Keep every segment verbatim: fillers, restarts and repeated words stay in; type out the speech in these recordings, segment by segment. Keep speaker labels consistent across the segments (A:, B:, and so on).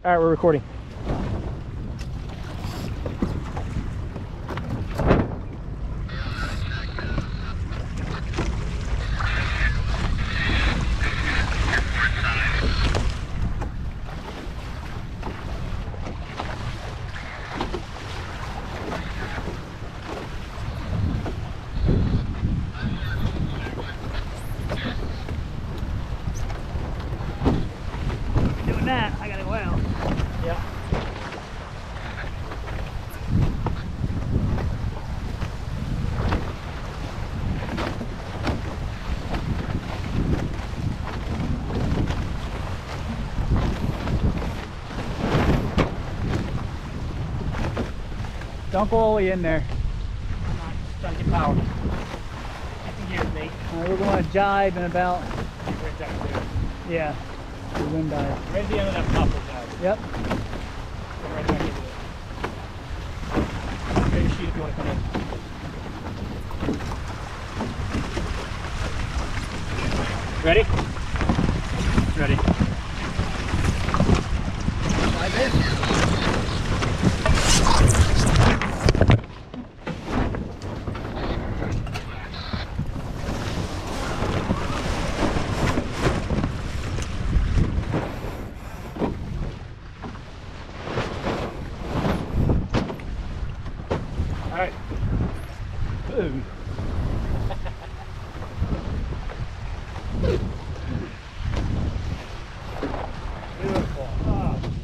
A: All right, we're recording. Doing that, I gotta go out. Yeah. Don't go all the way in there.
B: I'm not trying to get power. Fifty years, mate.
A: All right, we're going to jibe in about,
B: Right down there.
A: yeah, the wind dies.
B: Right at the end of that poplar jive.
A: Yep.
B: Go right back into it. Get your sheet if you want to come in. Ready? Ready. Dive in. All right.
A: Boom.
B: Beautiful. Oh, man.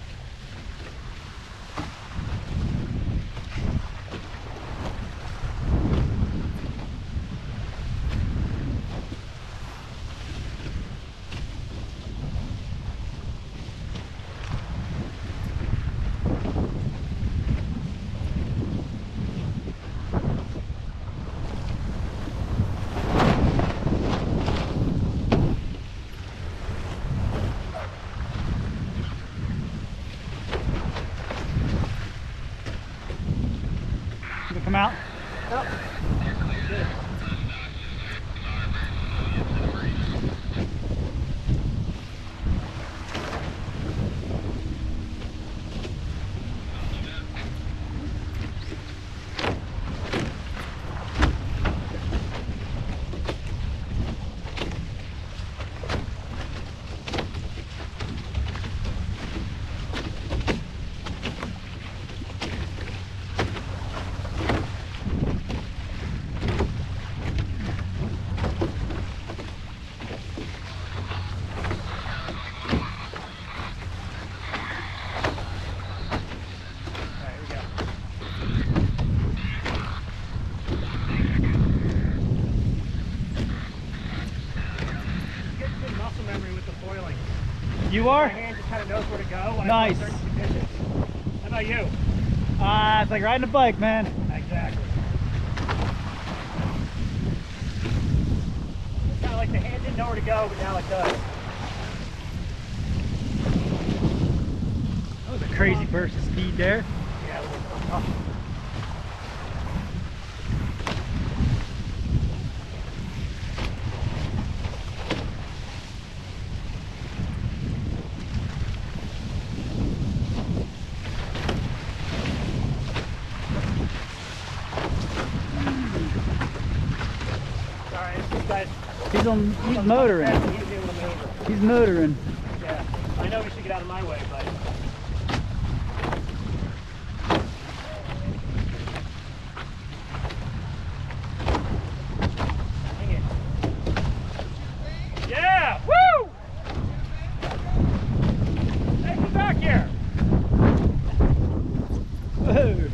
A: You come out?
B: Yep. Good. Muscle memory with the foiling.
A: You
B: My
A: are?
B: hand just kind of knows where to go when
A: Nice.
B: I feel certain conditions. How about you?
A: Ah, uh, it's like riding a bike, man.
B: Exactly. It's kind of like the hand didn't know where to go, but now it does.
A: That was a crazy burst of speed there.
B: Yeah, it was tough. Sorry, this guy's
A: He's on. He's motoring.
B: He's able to maneuver.
A: He's motoring.
B: Yeah, I know we should get out of my way, but dang it. Yeah! Woo! Hey, come back here!
A: Whoa.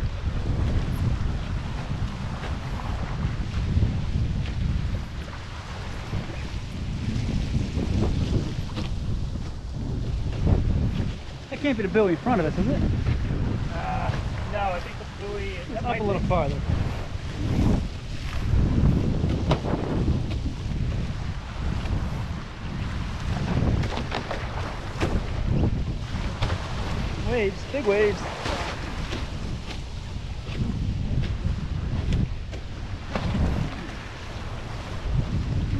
A: That can't be the buoy in front of us, is it?
B: Uh, no, I think the buoy is
A: Up a little farther. Waves, big waves.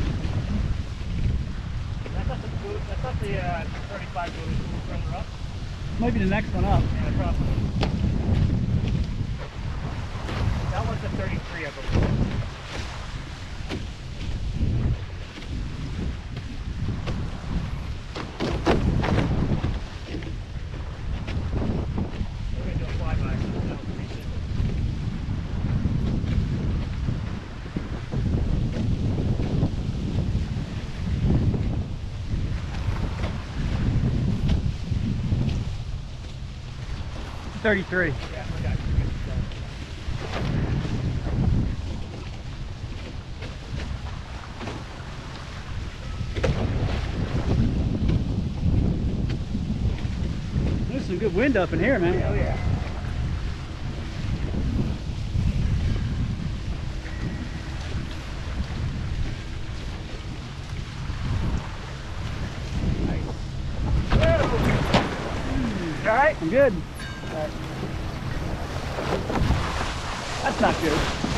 B: That's not the buoy, that's not the uh, thirty-five buoy, it's a little further up.
A: Might be the next one up.
B: Yeah, probably. That one's a thirty-three, I believe. We're gonna do a flyby. That was pretty simple.
A: thirty-three.
B: Yeah, we got it.
A: There's some good wind up in here, man.
B: Oh yeah. Nice. All right.
A: I'm good.
B: All right.
A: That's not good.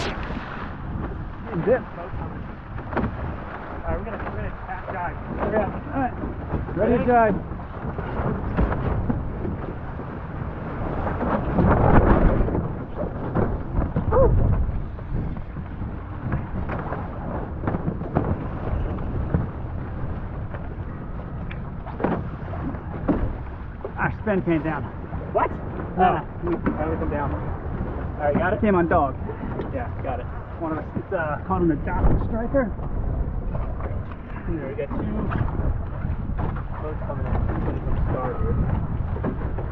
A: Dip.
B: Boat coming. All right, we're gonna we're gonna tap dive.
A: Yeah. All right. Ready to dive. Our spin came down.
B: What?
A: Yeah.
B: Oh, I let them down. All right, got it.
A: Came on dog.
B: Yeah, got it.
A: One of us. It's uh, caught on the dock striker.
B: Here we got two boats coming in. Putting some star here.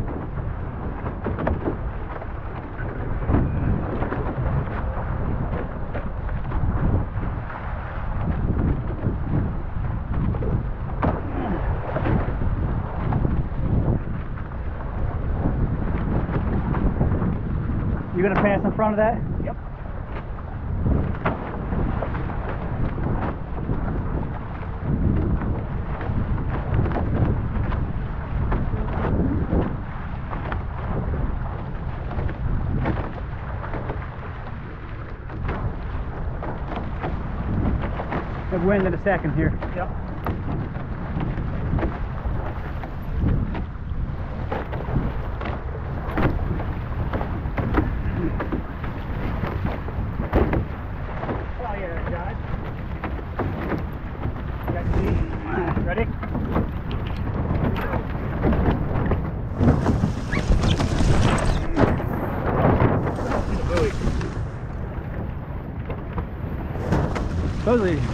A: You gonna pass in front of that?
B: Yep.
A: Have wind in a second here.
B: Yep. Oh yeah, guys. Got the ready? See the buoy.
A: Supposedly